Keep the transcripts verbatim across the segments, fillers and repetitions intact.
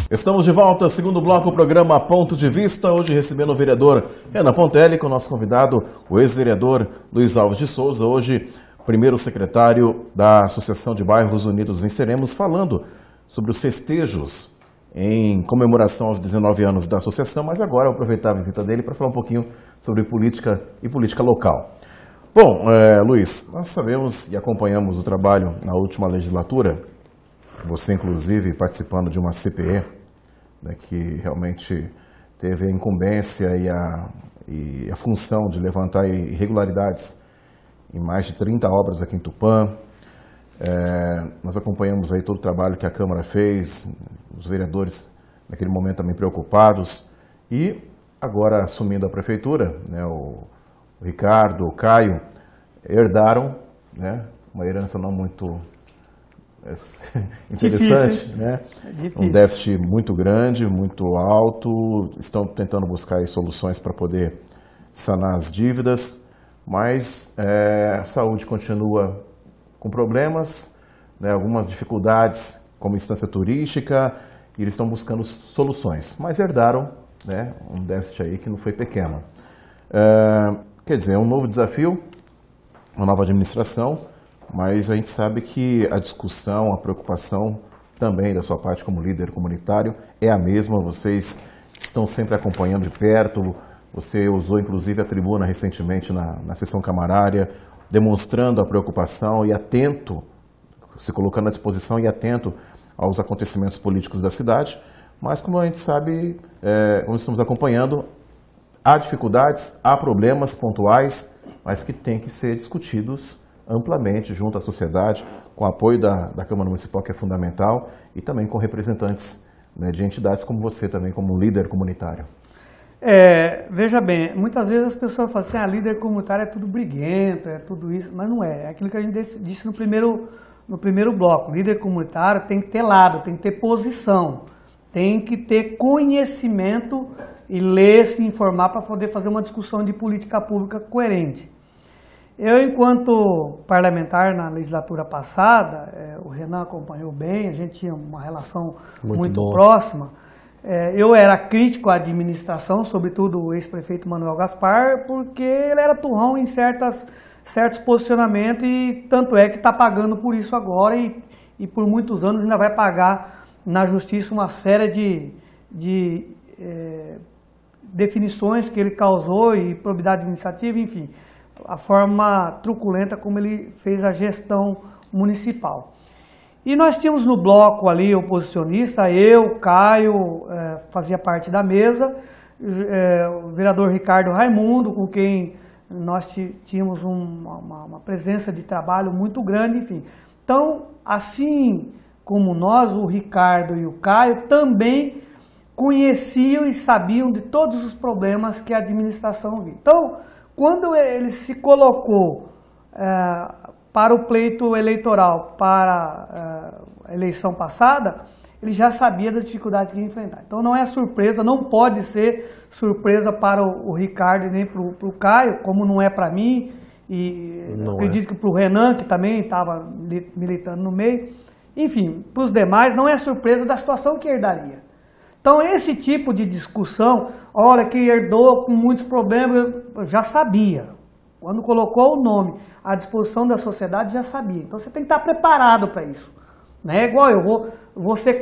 Estamos de volta, segundo bloco, o programa Ponto de Vista, hoje recebendo o vereador Renan Pontelli, com o nosso convidado, o ex-vereador Luiz Alves de Souza, hoje primeiro secretário da Associação de Bairros Unidos Venceremos, falando sobre os festejos em comemoração aos dezenove anos da associação, mas agora eu vou aproveitar a visita dele para falar um pouquinho sobre política e política local. Bom, é, Luiz, nós sabemos e acompanhamos o trabalho na última legislatura, você inclusive participando de uma C P E, né, que realmente teve a incumbência e a, e a função de levantar irregularidades em mais de trinta obras aqui em Tupã. É, nós acompanhamos aí todo o trabalho que a Câmara fez, os vereadores naquele momento também preocupados, e agora assumindo a Prefeitura, né, o, o Ricardo, o Caio, herdaram, né, uma herança não muito é, interessante, difícil, né? É um déficit muito grande, muito alto, estão tentando buscar aí soluções para poder sanar as dívidas, mas é, a saúde continua com problemas, né, algumas dificuldades como instância turística, e eles estão buscando soluções, mas herdaram, né, um déficit aí que não foi pequeno. É, quer dizer, é um novo desafio, uma nova administração, mas a gente sabe que a discussão, a preocupação também da sua parte como líder comunitário é a mesma, vocês estão sempre acompanhando de perto, você usou inclusive a tribuna recentemente na, na sessão camarária, demonstrando a preocupação e atento, se colocando à disposição e atento aos acontecimentos políticos da cidade, mas como a gente sabe, é, como estamos acompanhando, há dificuldades, há problemas pontuais, mas que têm que ser discutidos amplamente junto à sociedade, com o apoio da, da Câmara Municipal, que é fundamental, e também com representantes, né, de entidades como você também, como líder comunitário. É, veja bem, muitas vezes as pessoas falam assim, ah, líder comunitário é tudo briguento, é tudo isso, mas não é. É aquilo que a gente disse no primeiro, no primeiro bloco. Líder comunitário tem que ter lado, tem que ter posição, tem que ter conhecimento e ler, se informar para poder fazer uma discussão de política pública coerente. Eu, enquanto parlamentar na legislatura passada, é, o Renan acompanhou bem, a gente tinha uma relação muito, muito próxima. É, eu era crítico à administração, sobretudo o ex-prefeito Manuel Gaspar, porque ele era turrão em certas, certos posicionamentos e tanto é que está pagando por isso agora e, e por muitos anos ainda vai pagar na justiça uma série de, de é, definições que ele causou e probidade administrativa, enfim, a forma truculenta como ele fez a gestão municipal. E nós tínhamos no bloco ali oposicionista, eu, Caio, eh, fazia parte da mesa, eh, o vereador Ricardo Raimundo, com quem nós tínhamos um, uma, uma presença de trabalho muito grande, enfim. Então, assim como nós, o Ricardo e o Caio, também conheciam e sabiam de todos os problemas que a administração via. Então, quando ele se colocou eh, para o pleito eleitoral, para a eleição passada, ele já sabia das dificuldades que ia enfrentar. Então não é surpresa, não pode ser surpresa para o, o Ricardo e nem para o Caio, como não é para mim, e não acredito é. que para o Renan, que também estava militando no meio. Enfim, para os demais não é surpresa da situação que herdaria. Então esse tipo de discussão, olha, que herdou com muitos problemas, eu já sabia. Quando colocou o nome à disposição da sociedade, já sabia. Então você tem que estar preparado para isso. Não é igual eu vou, vou ser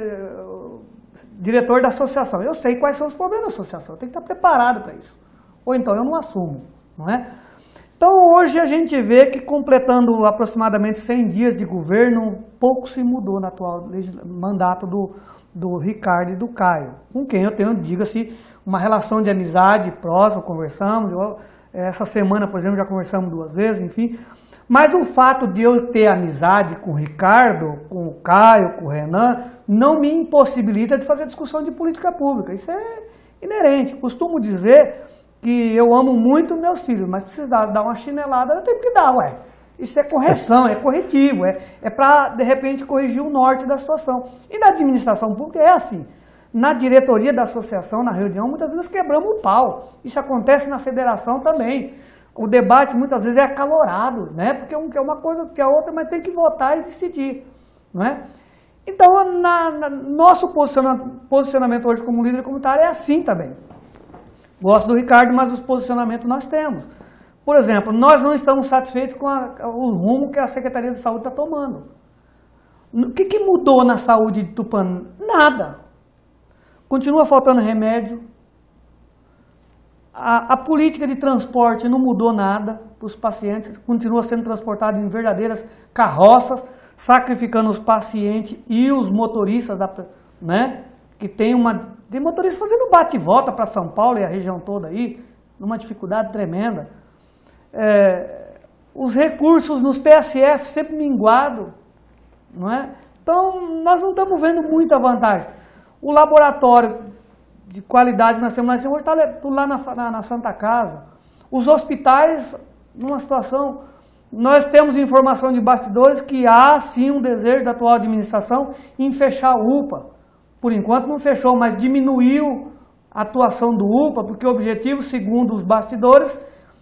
diretor da associação. Eu sei quais são os problemas da associação. Eu tenho que estar preparado para isso. Ou então eu não assumo. Não é? Então hoje a gente vê que completando aproximadamente cem dias de governo, pouco se mudou no atual mandato do, do Ricardo e do Caio. Com quem eu tenho, diga-se, uma relação de amizade próxima, conversamos. Eu, Essa semana, por exemplo, já conversamos duas vezes, enfim. Mas o fato de eu ter amizade com o Ricardo, com o Caio, com o Renan, não me impossibilita de fazer discussão de política pública. Isso é inerente. Costumo dizer que eu amo muito meus filhos, mas se precisar dar uma chinelada, eu tenho que dar, ué. Isso é correção, é corretivo, é, é para, de repente, corrigir o norte da situação. E na administração pública é assim. Na diretoria da associação, na reunião, muitas vezes quebramos o pau. Isso acontece na federação também. O debate muitas vezes é acalorado, né? Porque um quer uma coisa, outro quer outra, mas tem que votar e decidir, não é? Então, na, na, nosso posiciona, posicionamento hoje como líder comunitário é assim também. Gosto do Ricardo, mas os posicionamentos nós temos. Por exemplo, nós não estamos satisfeitos com a, o rumo que a Secretaria de Saúde está tomando. O que, que mudou na saúde de Tupã? Nada. Continua faltando remédio. A, a política de transporte não mudou nada para os pacientes. Continua sendo transportado em verdadeiras carroças, sacrificando os pacientes e os motoristas, da, né? Que tem uma... Tem motoristas fazendo bate e volta para São Paulo e a região toda aí, numa dificuldade tremenda. É, os recursos nos P S F sempre minguados, não é? Então, nós não estamos vendo muita vantagem. O laboratório de qualidade que nós temos, nós temos hoje está lá na, na, na Santa Casa. Os hospitais, numa situação... Nós temos informação de bastidores que há, sim, um desejo da atual administração em fechar o U P A. Por enquanto não fechou, mas diminuiu a atuação do U P A, porque o objetivo, segundo os bastidores,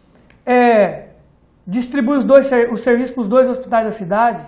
é distribuir os, dois, os serviços para os dois hospitais da cidade.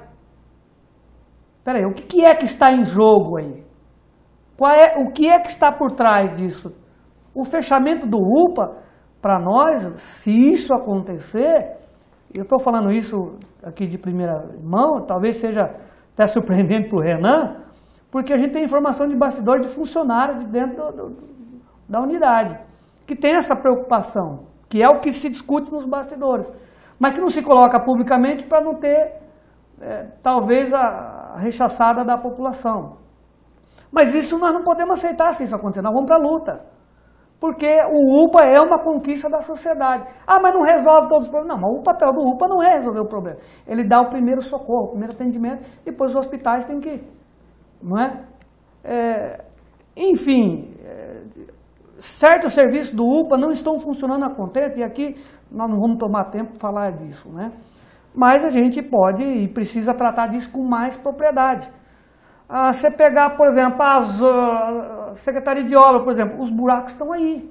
Espera aí, o que é que está em jogo aí? Qual é, o que é que está por trás disso? O fechamento do U P A, para nós, se isso acontecer, eu estou falando isso aqui de primeira mão, talvez seja até surpreendente para o Renan, porque a gente tem informação de bastidores de funcionários de dentro do, do, da unidade, que tem essa preocupação, que é o que se discute nos bastidores, mas que não se coloca publicamente para não ter, é, talvez, a, a rechaçada da população. Mas isso nós não podemos aceitar se isso acontecer, nós vamos para a luta. Porque o U P A é uma conquista da sociedade. Ah, mas não resolve todos os problemas. Não, mas o papel do U P A não é resolver o problema. Ele dá o primeiro socorro, o primeiro atendimento, depois os hospitais têm que... Não é? É, enfim, é, certos serviços do U P A não estão funcionando a contento, e aqui nós não vamos tomar tempo para falar disso, né? Mas a gente pode e precisa tratar disso com mais propriedade. Ah, você pegar, por exemplo, as uh, Secretaria de Obra, por exemplo, os buracos estão aí.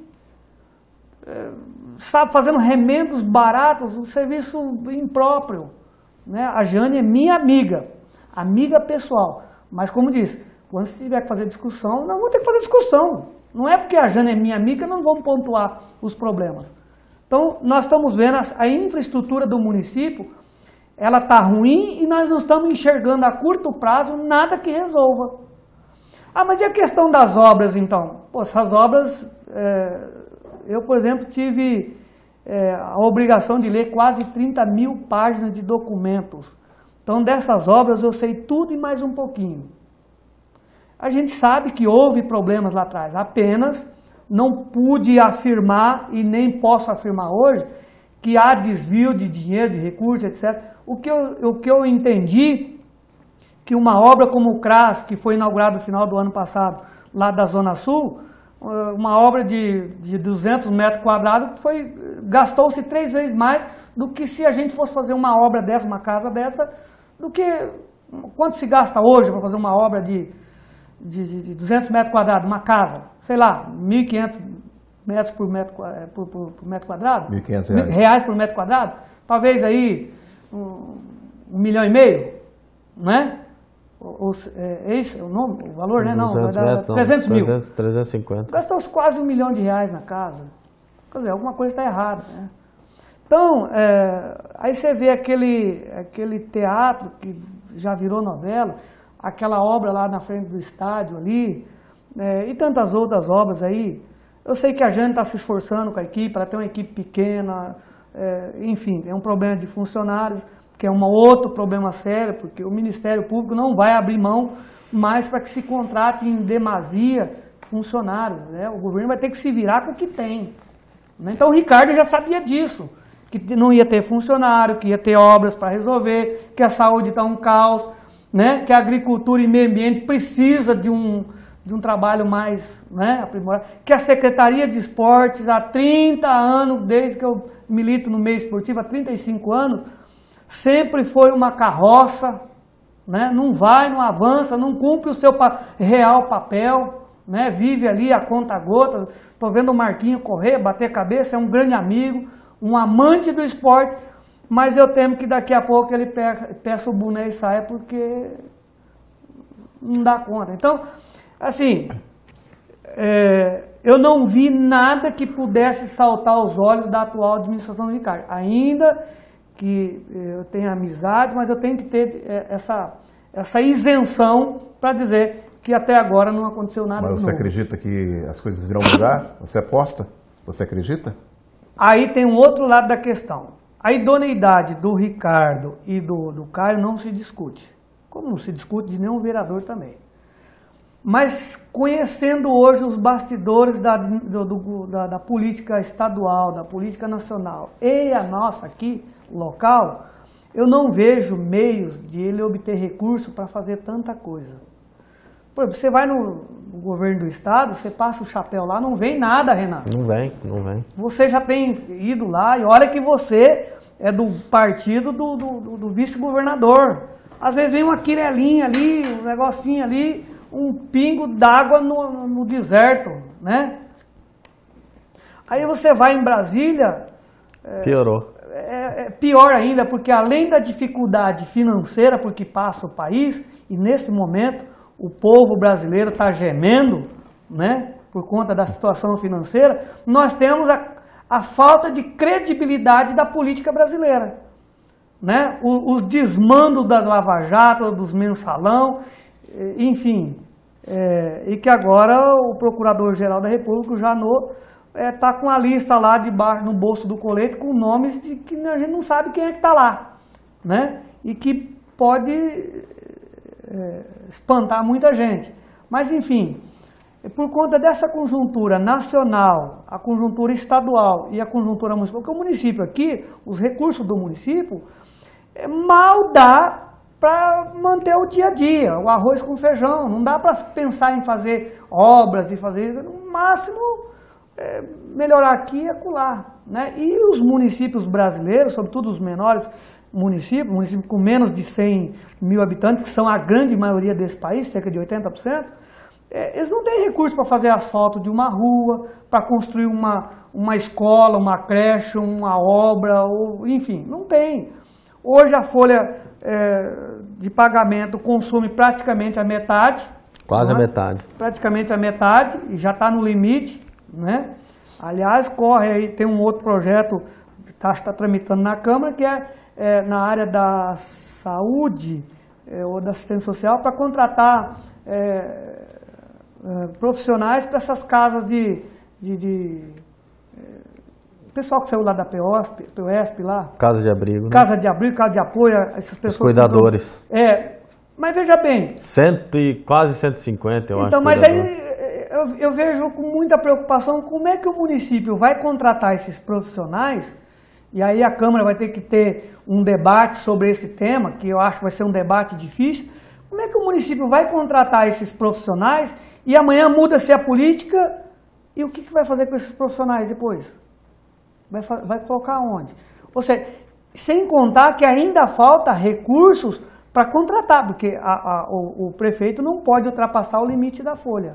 É, sabe, fazendo remendos baratos, um serviço impróprio. Né? A Jane é minha amiga, amiga pessoal. Mas, como disse, quando se tiver que fazer discussão, nós vamos ter que fazer discussão. Não é porque a Jane é minha amiga que não vamos pontuar os problemas. Então, nós estamos vendo a, a infraestrutura do município, ela está ruim e nós não estamos enxergando a curto prazo nada que resolva. Ah, mas e a questão das obras, então? Pô, essas obras, é, eu, por exemplo, tive é, a obrigação de ler quase trinta mil páginas de documentos. Então, dessas obras eu sei tudo e mais um pouquinho. A gente sabe que houve problemas lá atrás, apenas não pude afirmar e nem posso afirmar hoje que há desvio de dinheiro, de recursos, etcétera. O que eu, o que eu entendi, que uma obra como o CRAS, que foi inaugurada no final do ano passado, lá da Zona Sul, uma obra de, de duzentos metros quadrados, foi, gastou-se três vezes mais do que se a gente fosse fazer uma obra dessa, uma casa dessa, do que quanto se gasta hoje para fazer uma obra de, de, de duzentos metros quadrados, uma casa, sei lá, mil e quinhentos metros por metro, por, por, por metro quadrado? mil e quinhentos reais. Reais por metro quadrado? Talvez aí um, um milhão e meio, não é? O, o, é esse o nome, o valor, né? Não, vai dar metros, não, trezentos mil. trezentos e cinquenta. Gastou quase um milhão de reais na casa. Quer dizer, alguma coisa está errada, né? Então, é, aí você vê aquele, aquele teatro que já virou novela, aquela obra lá na frente do estádio ali, é, e tantas outras obras aí. Eu sei que a Jane está se esforçando com a equipe, ela tem uma equipe pequena, é, enfim, é um problema de funcionários, que é um outro problema sério, porque o Ministério Público não vai abrir mão mais para que se contrate em demasia funcionários, né? O governo vai ter que se virar com o que tem. Né? Então o Ricardo já sabia disso, que não ia ter funcionário, que ia ter obras para resolver, que a saúde está um caos, né? Que a agricultura e meio ambiente precisa de um, de um trabalho mais, né, aprimorado, que a Secretaria de Esportes há trinta anos, desde que eu milito no meio esportivo, há trinta e cinco anos, sempre foi uma carroça, né? Não vai, não avança, não cumpre o seu pa- real papel, né? Vive ali a conta gota. Estou vendo o Marquinho correr, bater cabeça, é um grande amigo, um amante do esporte, mas eu temo que daqui a pouco ele pe- peça o boné e saia, porque não dá conta. Então, assim, é, eu não vi nada que pudesse saltar aos olhos da atual administração do Ricardo. Ainda que eu tenha amizade, mas eu tenho que ter essa, essa isenção para dizer que até agora não aconteceu nada. Mas você acredita que as coisas irão mudar? Você aposta? Você acredita? Aí tem um outro lado da questão. A idoneidade do Ricardo e do, do Caio não se discute. Como não se discute de nenhum vereador também. Mas conhecendo hoje os bastidores da, do, do, da, da política estadual, da política nacional e a nossa aqui, local, eu não vejo meios de ele obter recurso para fazer tanta coisa. Por exemplo, você vai no, no governo do estado, você passa o chapéu lá, não vem nada, Renato. Não vem, não vem. Você já tem ido lá e olha que você é do partido do, do, do vice-governador. Às vezes vem uma quirelinha ali, um negocinho ali, um pingo d'água no, no deserto, né? Aí você vai em Brasília... Piorou. É, é pior ainda, porque além da dificuldade financeira por que passa o país, e nesse momento o povo brasileiro está gemendo, né, por conta da situação financeira, nós temos a, a falta de credibilidade da política brasileira. Né? O, os desmandos da Lava Jato, dos mensalão, enfim, é, e que agora o Procurador-Geral da República, o Janot, está é, com a lista lá debaixo no bolso do colete com nomes de que a gente não sabe quem é que está lá, né? E que pode é, espantar muita gente. Mas, enfim, por conta dessa conjuntura nacional, a conjuntura estadual e a conjuntura municipal, porque o município aqui, os recursos do município, é, mal dá para manter o dia a dia, o arroz com feijão. Não dá para pensar em fazer obras e fazer, no máximo... É, melhorar aqui e acolá, né? E os municípios brasileiros, sobretudo os menores municípios, municípios com menos de cem mil habitantes, que são a grande maioria desse país, cerca de oitenta por cento, é, eles não têm recurso para fazer asfalto de uma rua, para construir uma, uma escola, uma creche, uma obra, ou, enfim, não tem. Hoje a folha é, de pagamento consome praticamente a metade. Quase né? a metade. Praticamente a metade, e já está no limite. Né? Aliás, corre aí, tem um outro projeto que está tá tramitando na Câmara, que é, é na área da saúde é, ou da assistência social, para contratar é, é, profissionais para essas casas de... de, de é, pessoal que saiu lá da P O S P, P O S P lá. Casa de abrigo. Né? Casa de abrigo, casa de apoio, essas pessoas... Os cuidadores. Que, é, mas veja bem... Cento e, quase cento e cinquenta, eu então, acho. Então, mas aí... Eu, eu vejo com muita preocupação como é que o município vai contratar esses profissionais, e aí a Câmara vai ter que ter um debate sobre esse tema, que eu acho que vai ser um debate difícil. Como é que o município vai contratar esses profissionais e amanhã muda-se a política, e o que, que vai fazer com esses profissionais depois? Vai, vai colocar onde? Ou seja, sem contar que ainda falta recursos para contratar, porque a, a, o, o prefeito não pode ultrapassar o limite da folha.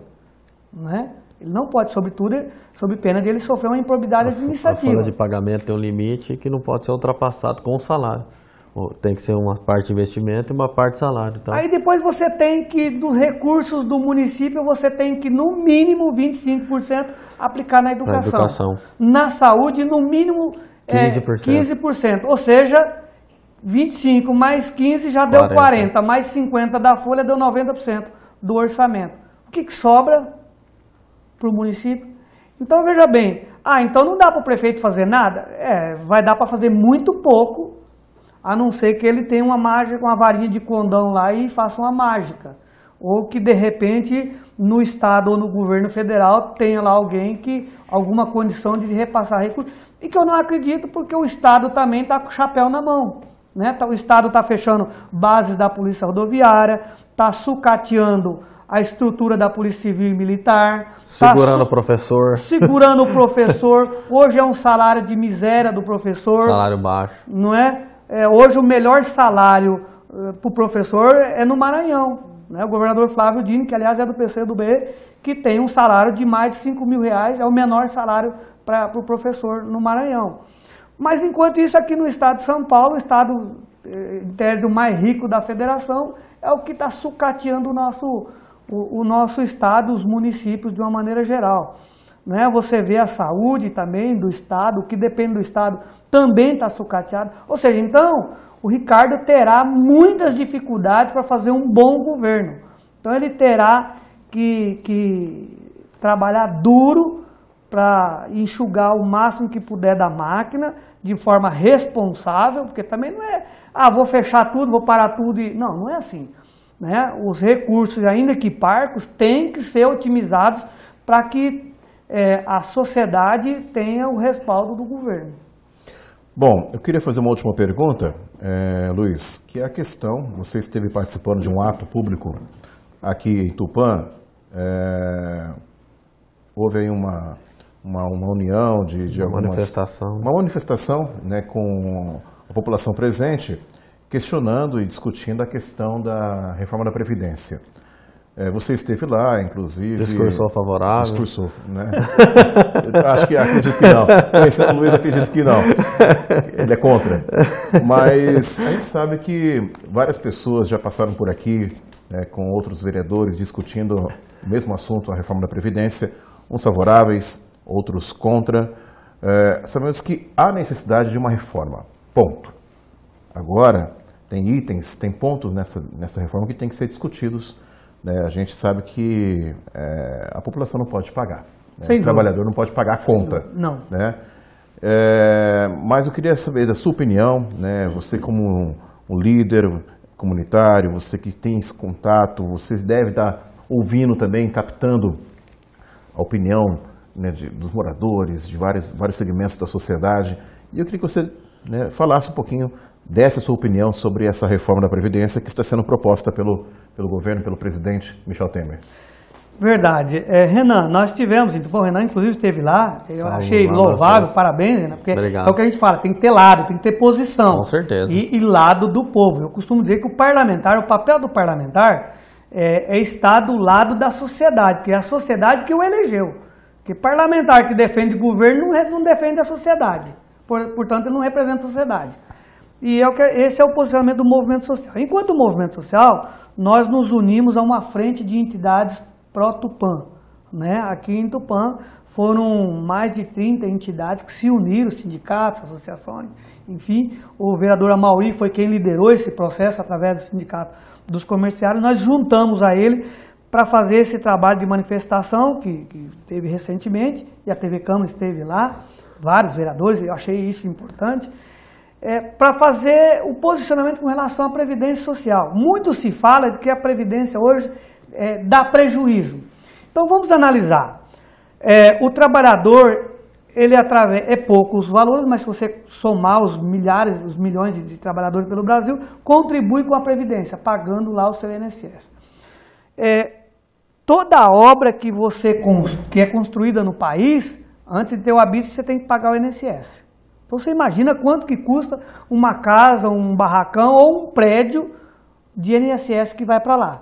Né? Ele não pode, sobretudo, sob pena de ele sofrer uma improbidade administrativa. A folha de pagamento tem um limite que não pode ser ultrapassado com o salário. Tem que ser uma parte de investimento e uma parte de salário. Então... Aí depois você tem que, dos recursos do município, você tem que, no mínimo, vinte e cinco por cento aplicar na educação. Na educação. Na saúde, no mínimo, quinze por cento. É, quinze por cento. Ou seja, vinte e cinco mais quinze já deu quarenta. quarenta, mais cinquenta da folha deu noventa por cento do orçamento. O que, que sobra para o município? Então, veja bem, ah, então não dá para o prefeito fazer nada? É, vai dar para fazer muito pouco, a não ser que ele tenha uma mágica, uma varinha de condão lá e faça uma mágica. Ou que, de repente, no Estado ou no governo federal tenha lá alguém que, alguma condição de repassar recursos. E que eu não acredito, porque o Estado também está com o chapéu na mão. Né? O Estado está fechando bases da Polícia Rodoviária, está sucateando a estrutura da Polícia Civil e Militar. Segurando tá o professor. Segurando o professor. Hoje é um salário de miséria do professor. Salário baixo. Não é? É, hoje o melhor salário uh, para o professor é no Maranhão. Né? O governador Flávio Dino, que aliás é do P C do B, que tem um salário de mais de cinco mil reais, é o menor salário para o pro professor no Maranhão. Mas enquanto isso, aqui no estado de São Paulo, o estado em tese o mais rico da federação, é o que está sucateando o nosso, o, o nosso estado, os municípios de uma maneira geral. Né? Você vê a saúde também do estado, o que depende do estado também está sucateado. Ou seja, então, o Ricardo terá muitas dificuldades para fazer um bom governo. Então ele terá que, que trabalhar duro para enxugar o máximo que puder da máquina, de forma responsável, porque também não é, ah, vou fechar tudo, vou parar tudo. E... Não, não é assim. Né? Os recursos, ainda que parcos, têm que ser otimizados para que é, a sociedade tenha o respaldo do governo. Bom, eu queria fazer uma última pergunta, é, Luiz, que é a questão, você esteve participando de um ato público aqui em Tupã, é, houve aí uma... Uma, uma união de, de algumas... Manifestação. Uma manifestação, né, com a população presente, questionando e discutindo a questão da reforma da Previdência. É, você esteve lá, inclusive... Discursou favorável. Discursou, né? Acho que acredito que não. Pensando no Luiz, acredito que não. Ele é contra. Mas a gente sabe que várias pessoas já passaram por aqui, né, com outros vereadores, discutindo o mesmo assunto, a reforma da Previdência, uns favoráveis, outros contra. É, sabemos que há necessidade de uma reforma, ponto. Agora, tem itens, tem pontos nessa, nessa reforma que tem que ser discutidos. Né? A gente sabe que é, a população não pode pagar. Né? O trabalhador não pode pagar a conta. Não. Né? É, mas eu queria saber da sua opinião, né? Você como um, um líder comunitário, você que tem esse contato, vocês devem estar ouvindo também, captando a opinião, né, de, dos moradores, de vários, vários segmentos da sociedade. E eu queria que você, né, falasse um pouquinho, desse a sua opinião sobre essa reforma da Previdência que está sendo proposta pelo, pelo governo, pelo presidente Michel Temer. Verdade. É, Renan, nós tivemos, então, o Renan inclusive esteve lá, eu Salve, achei lá, louvável, parabéns, Renan, porque Obrigado. é o que a gente fala, tem que ter lado, tem que ter posição. Com certeza. E, e lado do povo. Eu costumo dizer que o parlamentar, o papel do parlamentar é, é estar do lado da sociedade, que é a sociedade que o elegeu. Porque parlamentar que defende o governo não, não defende a sociedade, Por, portanto ele não representa a sociedade. E é o que, esse é o posicionamento do movimento social. Enquanto o movimento social, nós nos unimos a uma frente de entidades pró-Tupã. Né? Aqui em Tupã foram mais de trinta entidades que se uniram, sindicatos, associações, enfim. O vereador Amauri foi quem liderou esse processo através do sindicato dos comerciários. Nós juntamos a ele para fazer esse trabalho de manifestação que, que teve recentemente, e a T V Câmara esteve lá, vários vereadores, eu achei isso importante, é, para fazer o posicionamento com relação à Previdência Social. Muito se fala de que a Previdência hoje é, dá prejuízo. Então vamos analisar. É, o trabalhador, ele através, é pouco os valores, mas se você somar os milhares, os milhões de, de trabalhadores pelo Brasil, contribui com a Previdência, pagando lá o seu I N S S. É, toda obra que, você, que é construída no país, antes de ter o habite, você tem que pagar o I N S S. Então você imagina quanto que custa uma casa, um barracão ou um prédio de I N S S que vai para lá.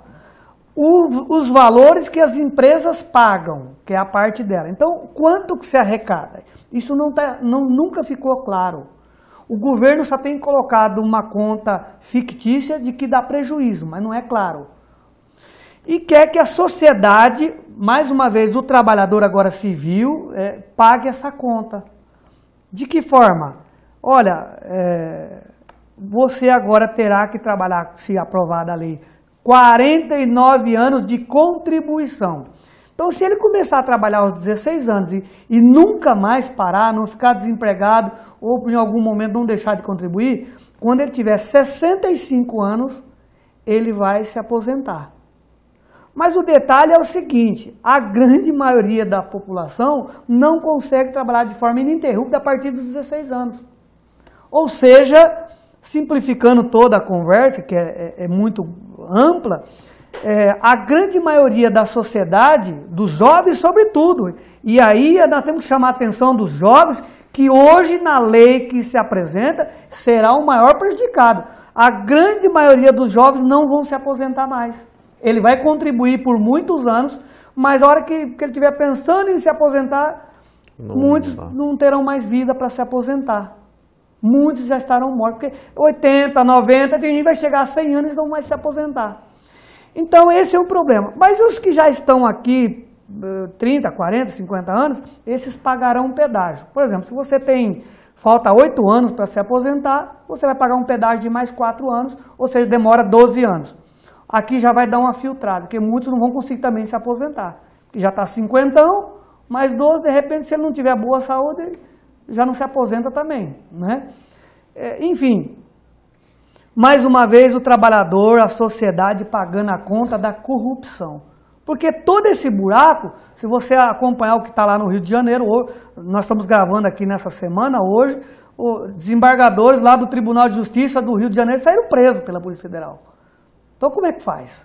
Os, os valores que as empresas pagam, que é a parte dela. Então, quanto que se arrecada? Isso não tá, não, nunca ficou claro. O governo só tem colocado uma conta fictícia de que dá prejuízo, mas não é claro. E quer que a sociedade, mais uma vez o trabalhador agora civil, é, pague essa conta. De que forma? Olha, é, você agora terá que trabalhar, se aprovada a lei, quarenta e nove anos de contribuição. Então, se ele começar a trabalhar aos dezesseis anos e, e nunca mais parar, não ficar desempregado ou em algum momento não deixar de contribuir, quando ele tiver sessenta e cinco anos, ele vai se aposentar. Mas o detalhe é o seguinte, a grande maioria da população não consegue trabalhar de forma ininterrupta a partir dos dezesseis anos. Ou seja, simplificando toda a conversa, que é, é, é muito ampla, é, a grande maioria da sociedade, dos jovens sobretudo, e aí nós temos que chamar a atenção dos jovens, que hoje na lei que se apresenta será o maior prejudicado. A grande maioria dos jovens não vão se aposentar mais. Ele vai contribuir por muitos anos, mas a hora que, que ele estiver pensando em se aposentar, não, muitos não, não terão mais vida para se aposentar. Muitos já estarão mortos, porque oitenta, noventa, tem gente que vai chegar a cem anos e não vai se aposentar. Então esse é um problema. Mas os que já estão aqui trinta, quarenta, cinquenta anos, esses pagarão um pedágio. Por exemplo, se você tem, falta oito anos para se aposentar, você vai pagar um pedágio de mais quatro anos, ou seja, demora doze anos. Aqui já vai dar uma filtrada, porque muitos não vão conseguir também se aposentar. Porque já está cinquentão, mais doze, de repente, se ele não tiver boa saúde, ele já não se aposenta também, né? É, enfim, mais uma vez o trabalhador, a sociedade pagando a conta da corrupção. Porque todo esse buraco, se você acompanhar o que está lá no Rio de Janeiro, nós estamos gravando aqui nessa semana, hoje, os desembargadores lá do Tribunal de Justiça do Rio de Janeiro saíram presos pela Polícia Federal. Então como é que faz?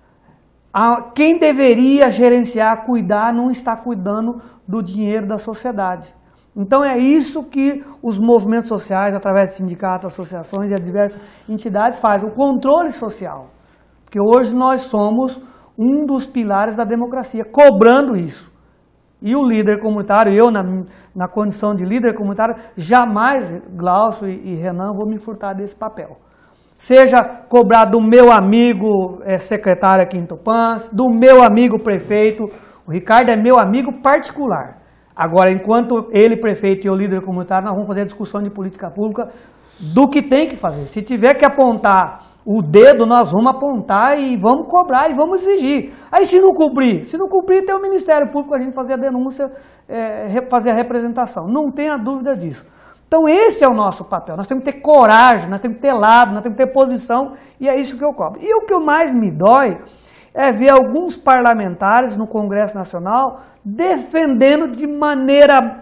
Quem deveria gerenciar, cuidar, não está cuidando do dinheiro da sociedade. Então é isso que os movimentos sociais, através de sindicatos, associações e as diversas entidades fazem, o controle social. Porque hoje nós somos um dos pilares da democracia, cobrando isso. E o líder comunitário, eu na, na condição de líder comunitário, jamais, Glaucio e, e Renan, vou me furtar desse papel. Seja cobrar do meu amigo é, secretário aqui em Tupã, do meu amigo prefeito, o Ricardo é meu amigo particular. Agora, enquanto ele prefeito e eu líder comunitário, nós vamos fazer a discussão de política pública do que tem que fazer. Se tiver que apontar o dedo, nós vamos apontar e vamos cobrar e vamos exigir. Aí se não cumprir, se não cumprir, tem o Ministério Público a gente fazer a denúncia, é, fazer a representação. Não tenha dúvida disso. Então esse é o nosso papel. Nós temos que ter coragem, nós temos que ter lado, nós temos que ter posição e é isso que eu cobro. E o que mais me dói é ver alguns parlamentares no Congresso Nacional defendendo de maneira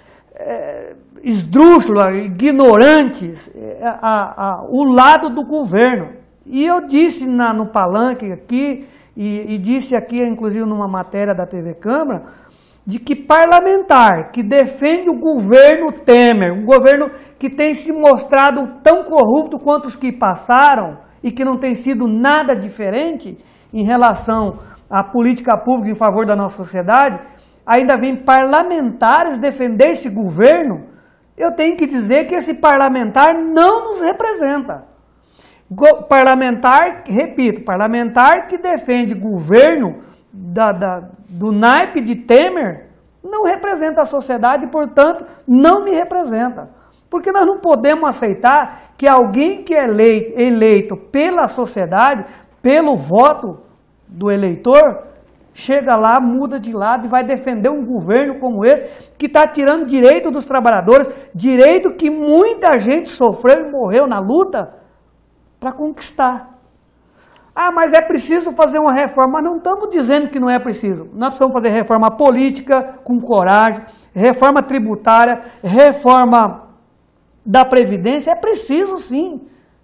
é, esdrúxula, ignorantes, a, a, o lado do governo. E eu disse na, no palanque aqui, e, e disse aqui, inclusive numa matéria da T V Câmara, de que parlamentar que defende o governo Temer, um governo que tem se mostrado tão corrupto quanto os que passaram e que não tem sido nada diferente em relação à política pública em favor da nossa sociedade, ainda vem parlamentares defender esse governo. Eu tenho que dizer que esse parlamentar não nos representa. Parlamentar, repito, parlamentar que defende governo da, da, do naipe de Temer não representa a sociedade e, portanto, não me representa. Porque nós não podemos aceitar que alguém que é eleito, eleito pela sociedade, pelo voto do eleitor, chega lá, muda de lado e vai defender um governo como esse, que está tirando direito dos trabalhadores, direito que muita gente sofreu e morreu na luta para conquistar. Ah, mas é preciso fazer uma reforma. Mas não estamos dizendo que não é preciso. Nós precisamos fazer reforma política com coragem, reforma tributária, reforma da Previdência. É preciso sim.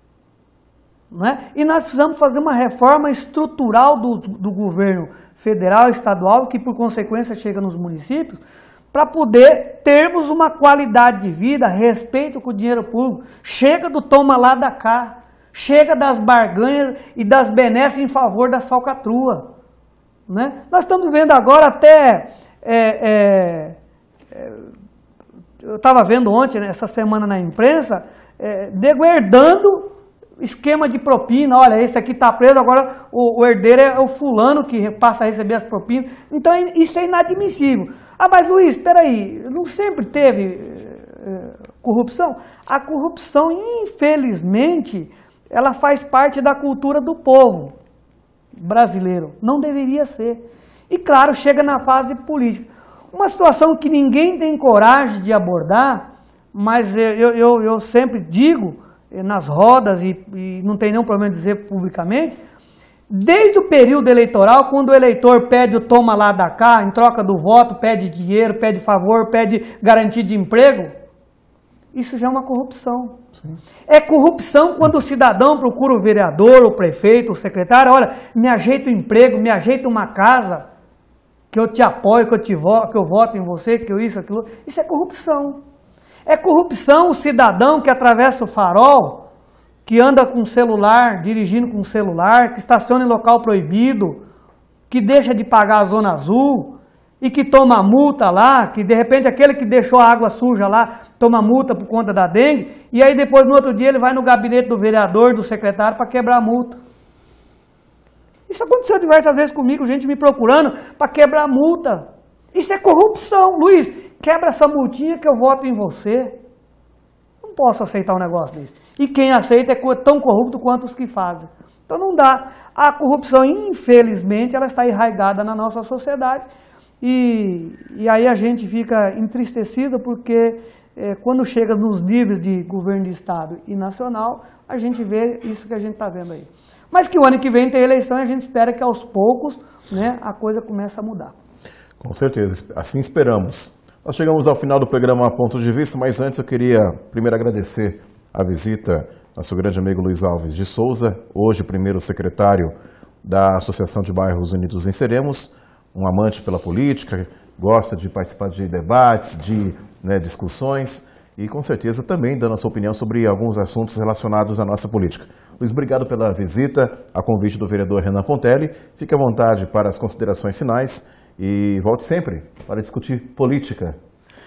Não é? E nós precisamos fazer uma reforma estrutural do, do governo federal e estadual, que por consequência chega nos municípios, para poder termos uma qualidade de vida, respeito com o dinheiro público. Chega do toma lá da cá, chega das barganhas e das benesses em favor da falcatrua. Né? Nós estamos vendo agora até, é, é, é, eu estava vendo ontem, né, essa semana na imprensa, é, nego herdando esquema de propina. Olha, esse aqui está preso, agora o, o herdeiro é o fulano que passa a receber as propinas. Então isso é inadmissível. Ah, mas Luiz, espera aí, não sempre teve é, corrupção? A corrupção, infelizmente, ela faz parte da cultura do povo brasileiro. Não deveria ser. E claro, chega na fase política. Uma situação que ninguém tem coragem de abordar, mas eu, eu, eu sempre digo nas rodas, e, e não tem nenhum problema em dizer publicamente, desde o período eleitoral, quando o eleitor pede o toma lá da cá, em troca do voto, pede dinheiro, pede favor, pede garantia de emprego, isso já é uma corrupção. Sim. É corrupção quando o cidadão procura o vereador, o prefeito, o secretário, olha, me ajeita um emprego, me ajeita uma casa, que eu te apoio, que eu, te vo que eu voto em você, que eu isso, aquilo. Isso é corrupção. É corrupção o cidadão que atravessa o farol, que anda com celular, dirigindo com celular, que estaciona em local proibido, que deixa de pagar a zona azul e que toma multa lá, que de repente aquele que deixou a água suja lá toma multa por conta da dengue, e aí depois no outro dia ele vai no gabinete do vereador, do secretário para quebrar a multa. Isso aconteceu diversas vezes comigo, gente me procurando para quebrar a multa. Isso é corrupção. Luiz, quebra essa multinha que eu voto em você. Não posso aceitar um negócio desse. E quem aceita é tão corrupto quanto os que fazem. Então não dá. A corrupção, infelizmente, ela está arraigada na nossa sociedade. E, e aí a gente fica entristecido porque é, quando chega nos níveis de governo de estado e nacional, a gente vê isso que a gente está vendo aí. Mas que o ano que vem tem eleição e a gente espera que aos poucos, né, a coisa comece a mudar. Com certeza, assim esperamos. Nós chegamos ao final do programa Ponto de Vista, mas antes eu queria primeiro agradecer a visita do nosso grande amigo Luiz Alves de Souza, hoje primeiro secretário da Associação de Bairros Unidos Venceremos, um amante pela política, gosta de participar de debates, de né, discussões e com certeza também dando a sua opinião sobre alguns assuntos relacionados à nossa política. Luiz, obrigado pela visita, a convite do vereador Renan Pontelli. Fique à vontade para as considerações finais e volte sempre para discutir política.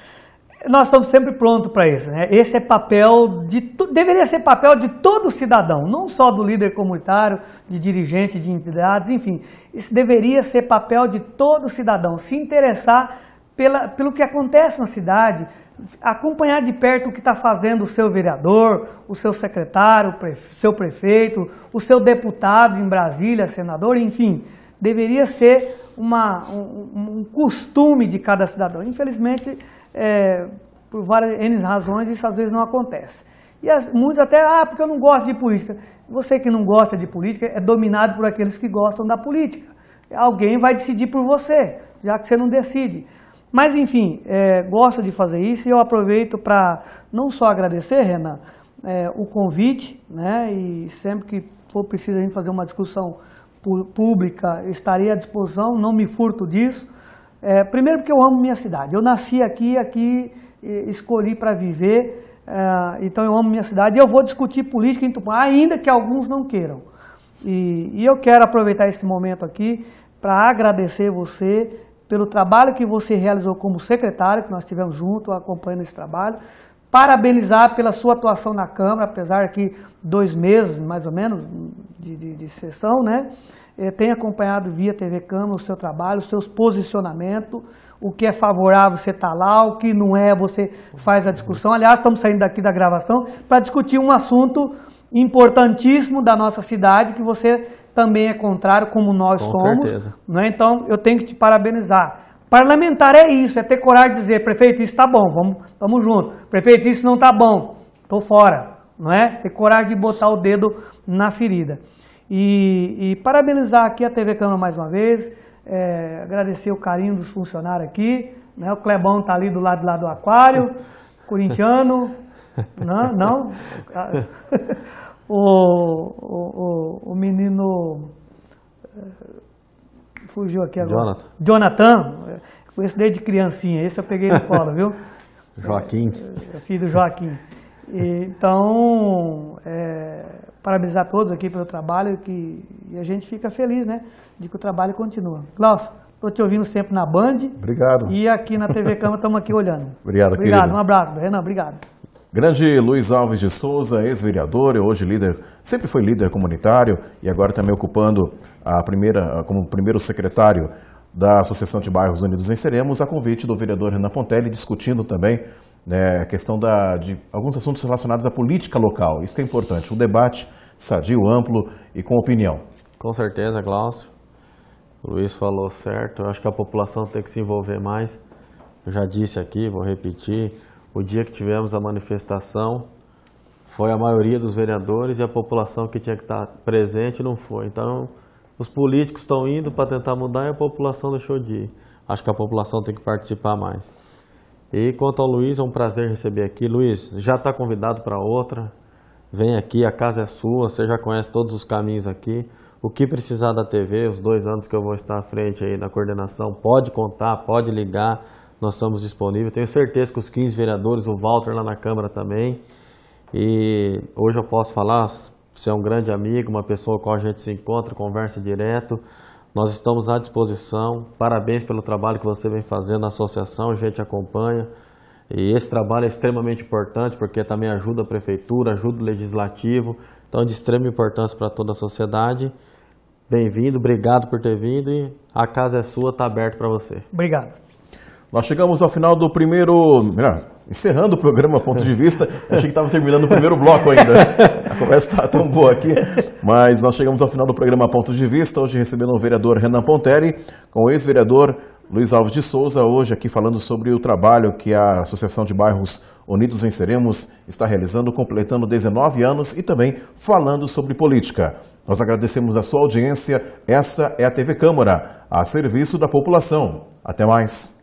Nós estamos sempre prontos para isso, né? Esse é papel de deveria ser papel de todo cidadão, não só do líder comunitário, de dirigente de entidades, enfim. Isso deveria ser papel de todo cidadão, se interessar pela, pelo que acontece na cidade, acompanhar de perto o que está fazendo o seu vereador, o seu secretário, o seu prefeito, o seu deputado em Brasília, senador, enfim. Deveria ser uma, um, um costume de cada cidadão. Infelizmente, é, por várias N razões, isso às vezes não acontece. E as, muitos até, ah, porque eu não gosto de política. Você que não gosta de política é dominado por aqueles que gostam da política. Alguém vai decidir por você, já que você não decide. Mas, enfim, é, gosto de fazer isso e eu aproveito para não só agradecer, Renan, é, o convite, né, e sempre que for preciso a gente fazer uma discussão pública, estarei à disposição, não me furto disso. É, primeiro porque eu amo minha cidade, eu nasci aqui, aqui escolhi para viver, é, então eu amo minha cidade e eu vou discutir política em Tupã, ainda que alguns não queiram. E, e eu quero aproveitar esse momento aqui para agradecer você pelo trabalho que você realizou como secretário, que nós estivemos juntos acompanhando esse trabalho, parabenizar pela sua atuação na Câmara, apesar que dois meses, mais ou menos, de, de, de sessão, né? Eu tenho acompanhado via T V Câmara o seu trabalho, os seus posicionamentos, o que é favorável você está lá, o que não é você faz a discussão. Aliás, estamos saindo daqui da gravação para discutir um assunto importantíssimo da nossa cidade, que você também é contrário, como nós Com somos. certeza. Né? Então, eu tenho que te parabenizar. Parlamentar é isso, é ter coragem de dizer, prefeito, isso está bom, vamos, vamos junto. Prefeito, isso não está bom, estou fora. Não é? Ter coragem de botar o dedo na ferida. E, e parabenizar aqui a T V Câmara mais uma vez, é, agradecer o carinho dos funcionários aqui, né? O Clebão está ali do lado, lá do aquário, corintiano, não, não. O, o, o menino... Fugiu aqui agora. Jonathan. Jonathan, conheço desde criancinha, esse eu peguei no colo, viu? Joaquim. É, filho do Joaquim. E, então, é, parabenizar a todos aqui pelo trabalho que, e a gente fica feliz, né, de que o trabalho continua. Glaucio, estou te ouvindo sempre na Band. Obrigado. E aqui na T V Câmara estamos aqui olhando. Obrigado, Obrigado, querido. um abraço, Renan, obrigado. Grande Luiz Alves de Souza, ex-vereador, hoje líder, sempre foi líder comunitário e agora também ocupando a primeira, como primeiro secretário da Associação de Bairros Unidos Venceremos, a convite do vereador Renan Pontelli, discutindo também né, a questão da, de alguns assuntos relacionados à política local. Isso que é importante, um debate sadio, amplo e com opinião. Com certeza, Glaucio. O Luiz falou certo, eu acho que a população tem que se envolver mais. Eu já disse aqui, vou repetir. O dia que tivemos a manifestação, foi a maioria dos vereadores e a população que tinha que estar presente não foi. Então, os políticos estão indo para tentar mudar e a população deixou de ir. Acho que a população tem que participar mais. E quanto ao Luiz, é um prazer receber aqui. Luiz, já está convidado para outra. Vem aqui, a casa é sua, você já conhece todos os caminhos aqui. O que precisar da T V, os dois anos que eu vou estar à frente aí da coordenação, pode contar, pode ligar. Nós estamos disponíveis, tenho certeza que os quinze vereadores, o Walter lá na Câmara também. E hoje eu posso falar, você é um grande amigo, uma pessoa com a qual a gente se encontra, conversa direto. Nós estamos à disposição. Parabéns pelo trabalho que você vem fazendo na associação, a gente acompanha. E esse trabalho é extremamente importante porque também ajuda a prefeitura, ajuda o legislativo. Então é de extrema importância para toda a sociedade. Bem-vindo, obrigado por ter vindo e a casa é sua, está aberta para você. Obrigado. Nós chegamos ao final do primeiro... Melhor, encerrando o programa Ponto de Vista. Eu achei que estava terminando o primeiro bloco ainda. A conversa está tão boa aqui. Mas nós chegamos ao final do programa Ponto de Vista. Hoje recebendo o vereador Renan Pontelli, com o ex-vereador Luiz Alves de Souza. Hoje aqui falando sobre o trabalho que a Associação de Bairros Unidos Venceremos está realizando, completando dezenove anos e também falando sobre política. Nós agradecemos a sua audiência. Essa é a T V Câmara, a serviço da população. Até mais.